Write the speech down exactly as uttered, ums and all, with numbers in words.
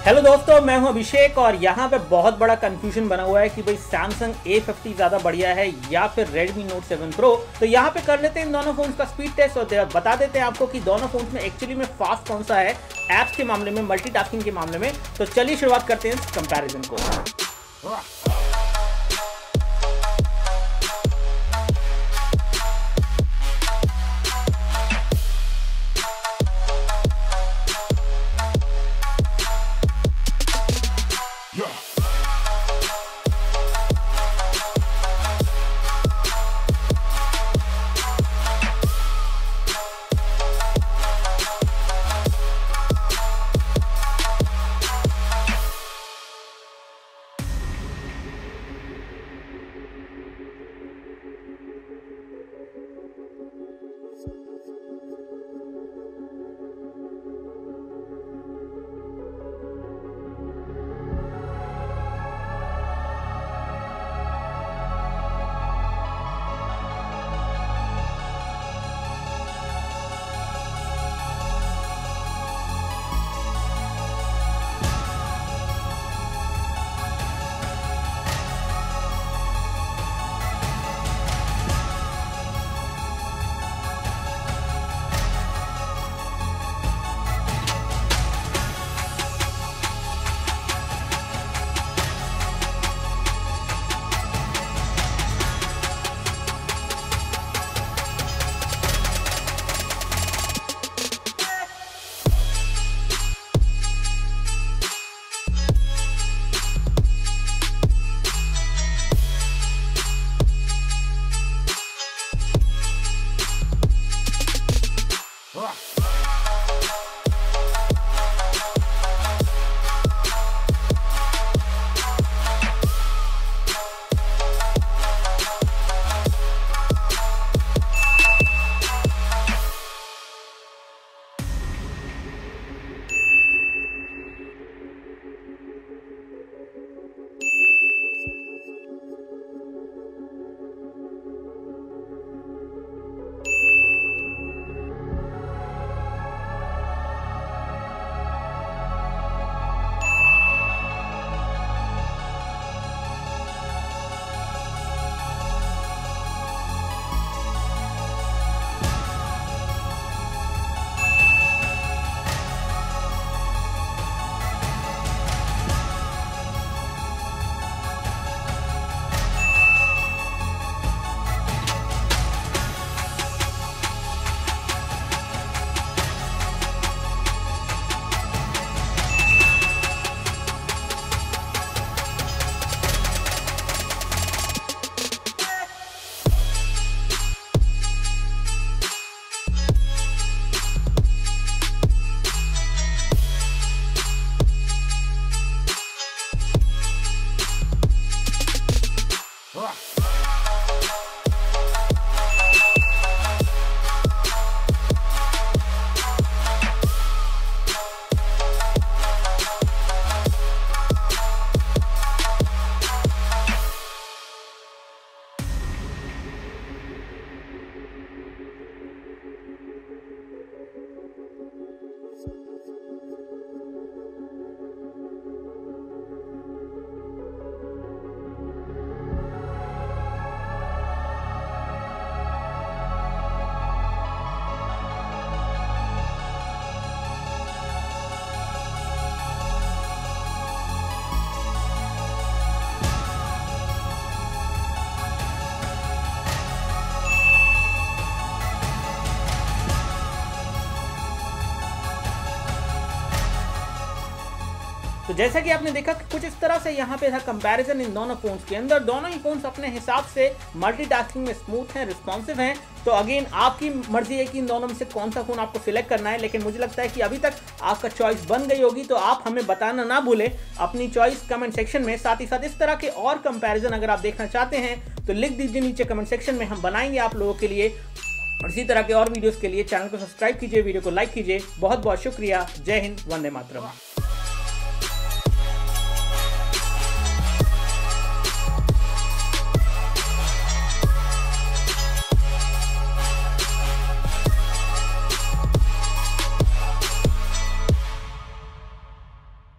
Hello दोस्तों, मैं हूं अभिषेक और यहाँ पे बहुत बड़ा कंफ्यूजन बना हुआ है कि भाई सैमसंग ए फिफ्टी ज़्यादा बढ़िया है या फिर Redmi Note सेवन Pro। तो यहाँ पे कर लेते हैं इन दोनों फोन्स का स्पीड टेस्ट और बता देते हैं आपको कि दोनों फोन्स में एक्चुअली में फास्ट कौन सा है ऐप्स के मामले में, मल्टीटास्किंग के मामले में। तो चलिए शुरुआत करते हैं इस कंपैरिजन को। तो जैसा कि आपने देखा कि कुछ इस तरह से यहाँ पे था कंपैरिजन इन दोनों फोन्स के अंदर। दोनों ही फोन्स अपने हिसाब से मल्टीटास्किंग में स्मूथ हैं, रिस्पॉन्सिव हैं। तो अगेन आपकी मर्जी है कि इन दोनों में से कौन सा फोन आपको सिलेक्ट करना है, लेकिन मुझे लगता है कि अभी तक आपका चॉइस बन गई होगी। तो आप हमें बताना ना भूलें अपनी चॉइस कमेंट सेक्शन में। साथ ही साथ इस तरह के और कंपैरिजन अगर आप देखना चाहते हैं तो लिख दीजिए नीचे कमेंट सेक्शन में, हम बनाएंगे आप लोगों के लिए। और इसी तरह के और वीडियोस के लिए चैनल को सब्सक्राइब कीजिए, वीडियो को लाइक कीजिए। बहुत बहुत शुक्रिया। जय हिंद, वंदे मातरम।